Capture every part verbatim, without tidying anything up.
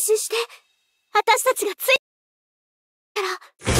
心して、私たちがついたら。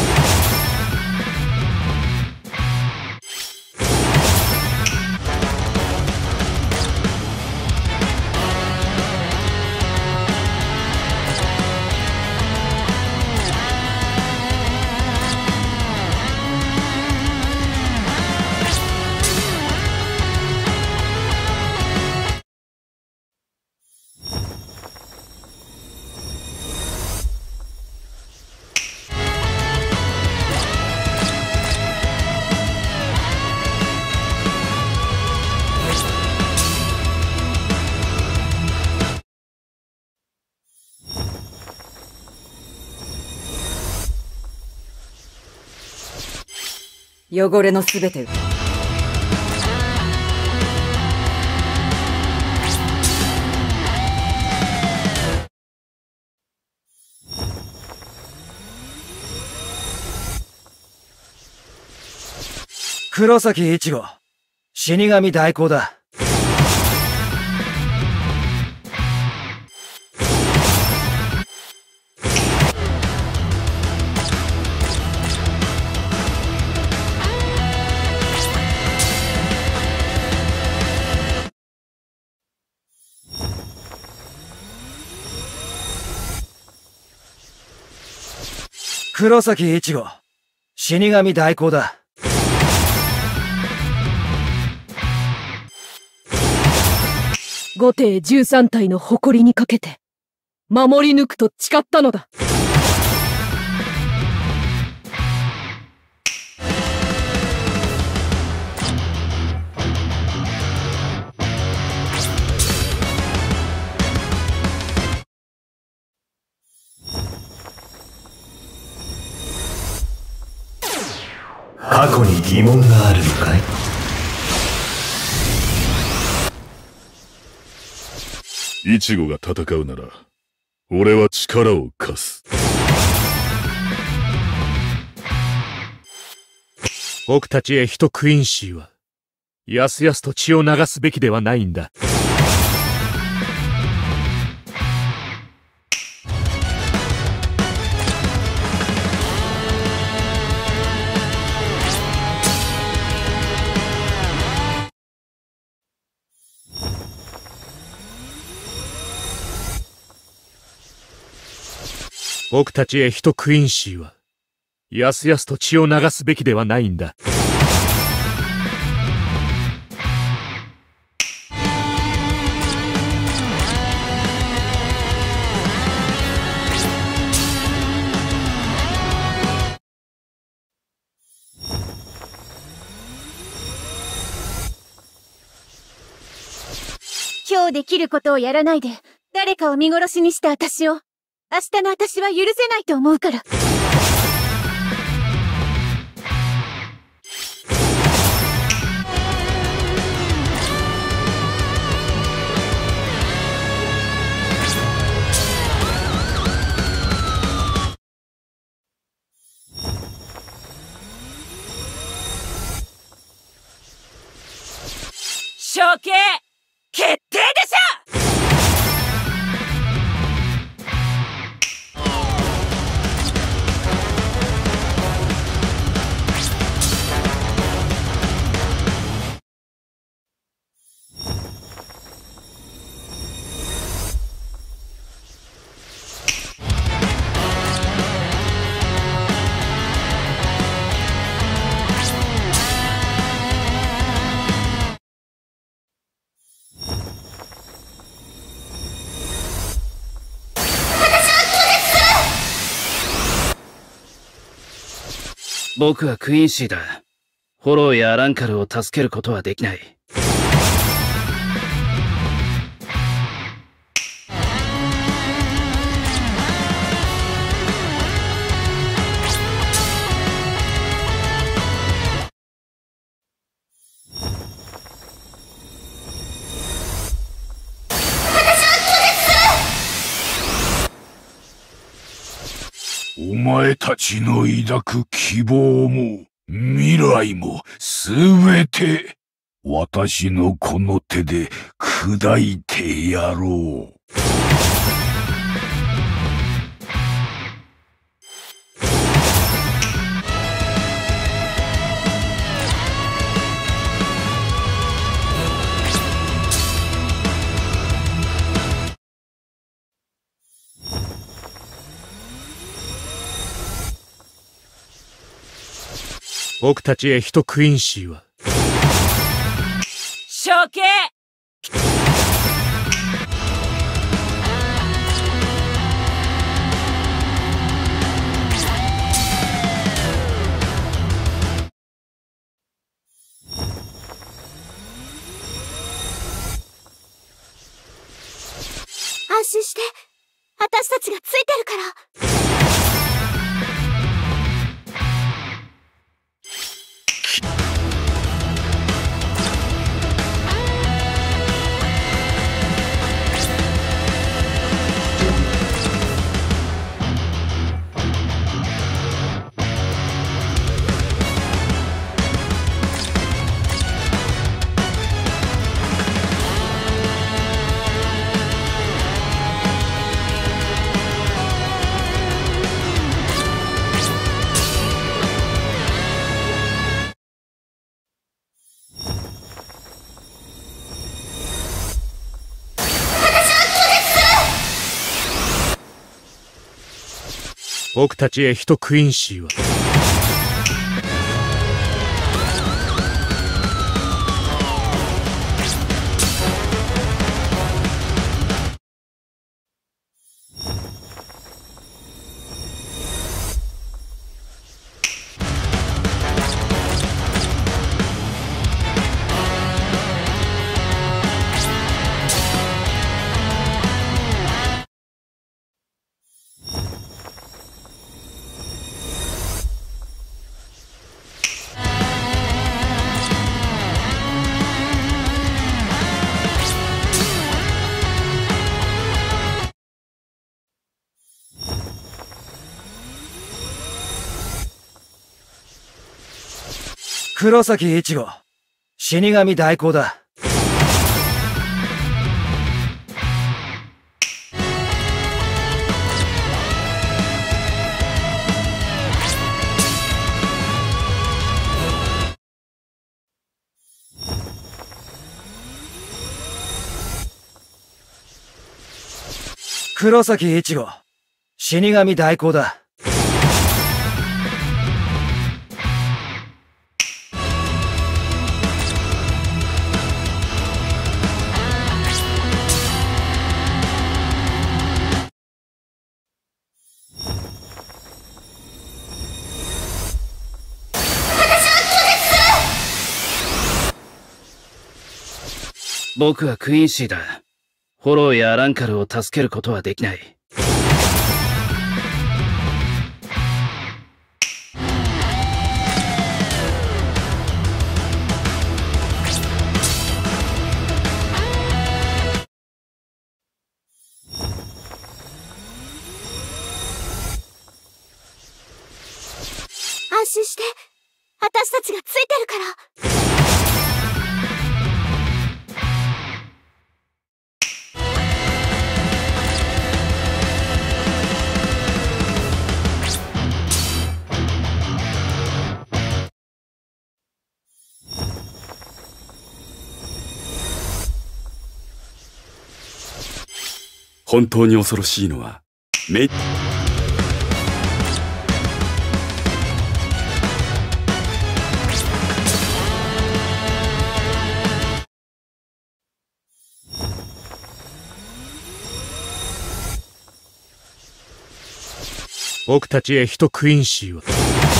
汚れのすべて黒崎一護、死神代行だ。黒崎一護、死神代行だ。 五帝十三体の誇りにかけて守り抜くと誓ったのだ。 過去に疑問があるのかい？ イチゴが戦うなら、俺は力を貸す。 僕たちへ人クインシーは、やすやすと血を流すべきではないんだ。僕たちへ人クインシーは、やすやすと血を流すべきではないんだ。 今日できることをやらないで、誰かを見殺しにした私を、明日の私は許せないと思うから。 処刑決定でしょ！ 僕はクインシーだ。フォローやランカルを助けることはできない。 お前たちの抱く希望も未来もすべて私のこの手で砕いてやろう。 僕たちエヒト・クインシーは処刑。 安心して、私たちがついてるから。 僕たちエヒト・クインシーは黒崎一護、死神代行だ。黒崎一護、死神代行だ。 僕はクインシーだ。フォローやアランカルを助けることはできない。 安心して、私たちがついてるから。 本当に恐ろしいのは、め、 僕たちエヒト・クインシーは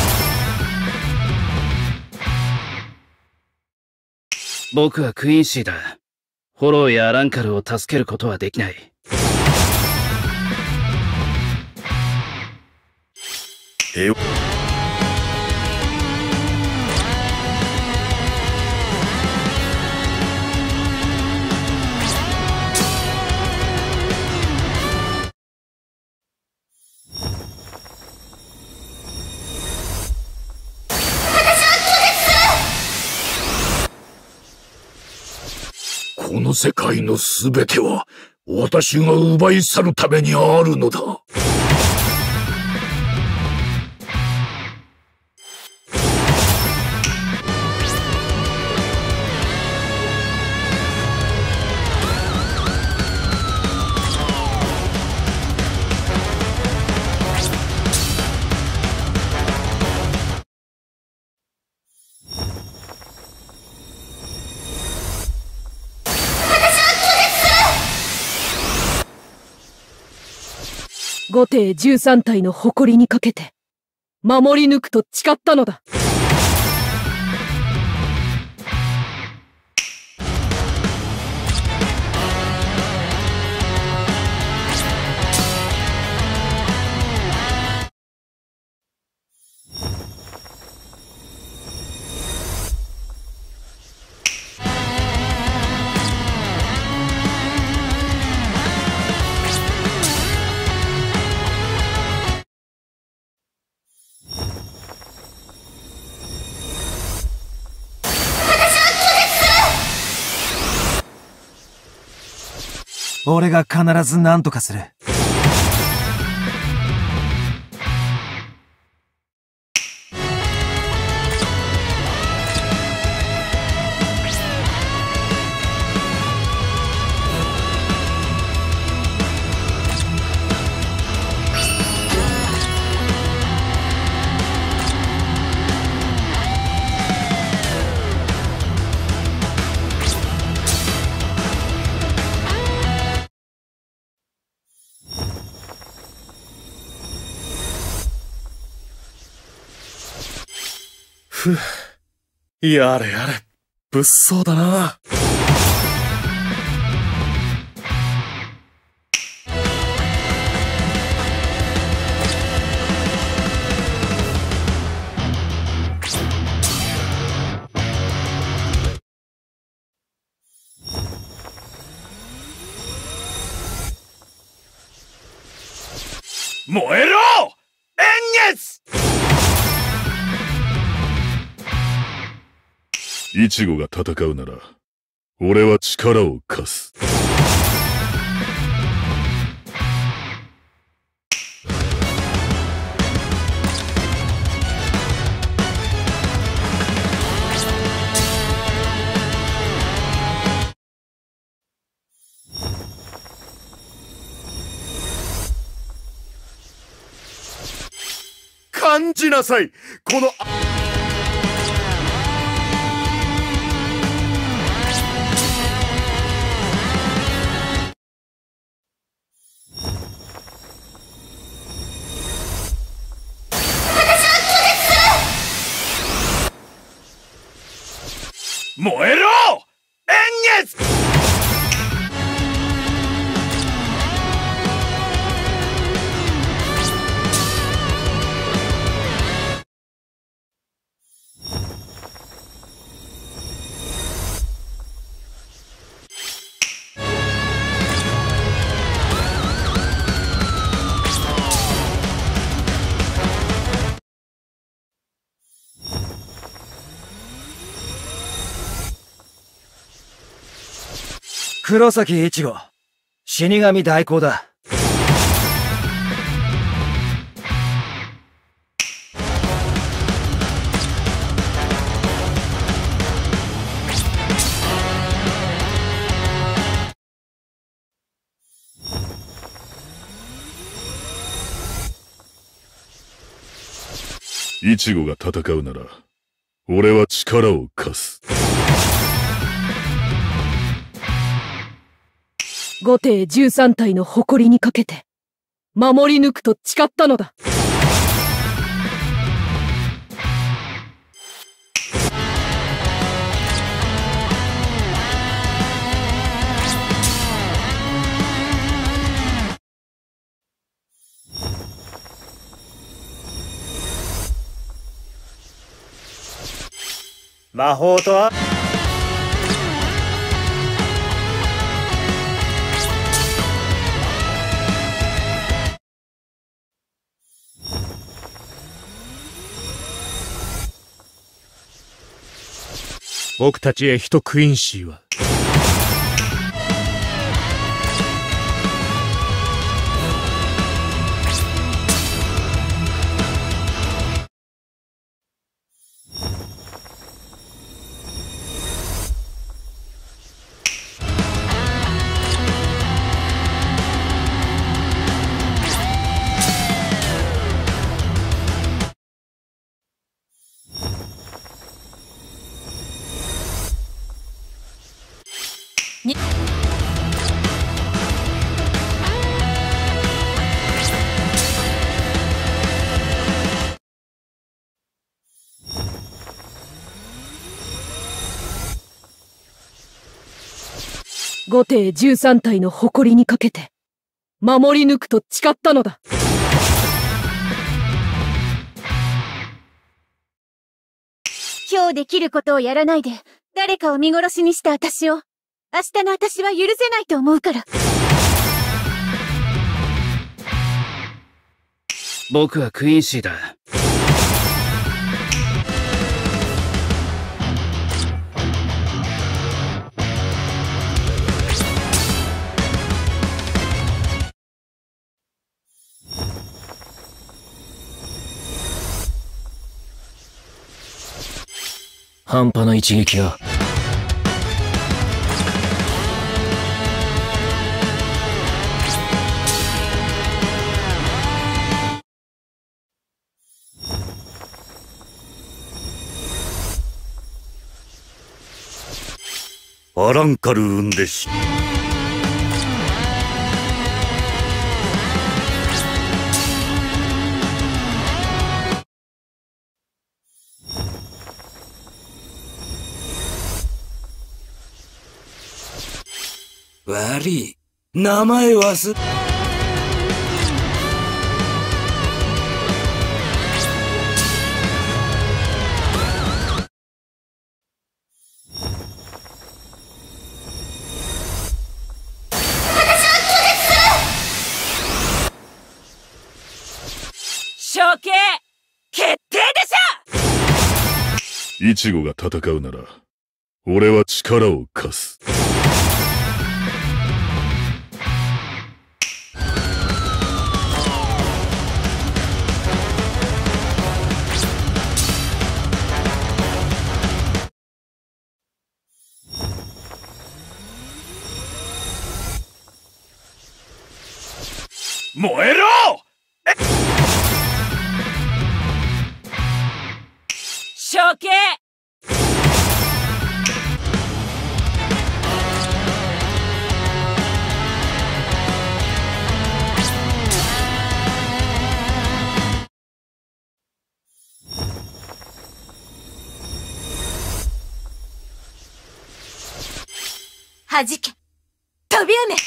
僕はクインシーだ。フォローやアランカルを助けることはできない。 平和この世界のすべては、私が奪い去るためにあるのだ。 後手じゅうさん体の誇りにかけて守り抜くと誓ったのだ。 俺が必ず何とかする。 ふぅ。やれやれ。物騒だな。 燃えろ！円月！ イチゴが戦うなら、俺は力を貸す。 感じなさい、この燃えろ！円月！ 黒崎一護、死神代行だ。 イチゴが戦うなら、俺は力を貸す。 後手じゅうさん体の誇りにかけて守り抜くと誓ったのだ。 魔法とは僕たちへ人クインシーは五帝十三体の誇りにかけて、守り抜くと誓ったのだ。 今日できることをやらないで、誰かを見殺しにした私を、明日の私は許せないと思うから。 僕はクインシーだ。 半端な一撃が。 アランカル運弟子。 悪い。名前忘れ。 処刑決定でしょ。 イチゴが戦うなら、俺は力を貸す。 燃えろ！ 処刑！ 弾け飛び埋め。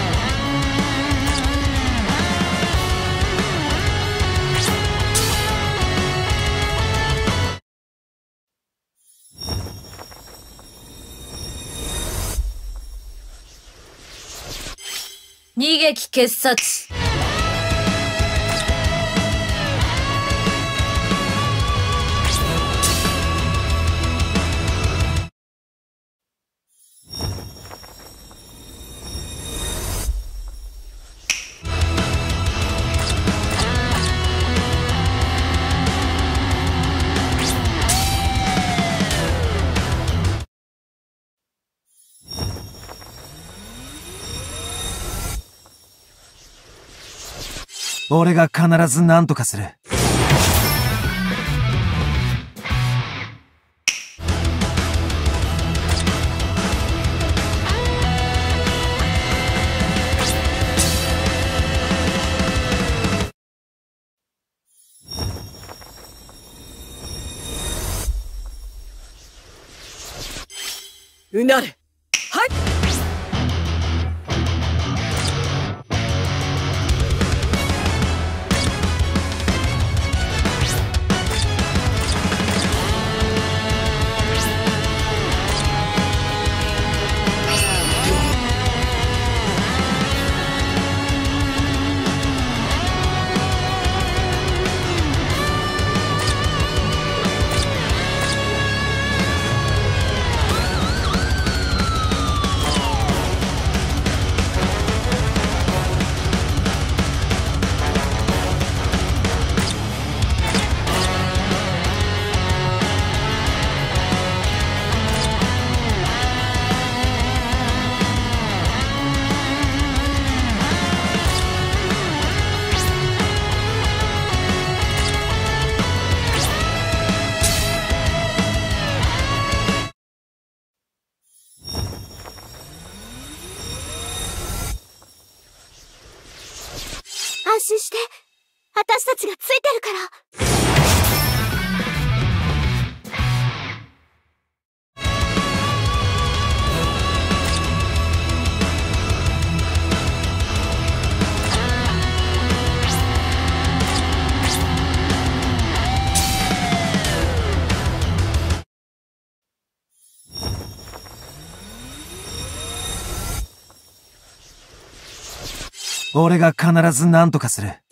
二撃傑殺。 俺が必ず何とかする。 うなる。はい。 安心して。私たちがついてるから。 俺が必ず何とかする。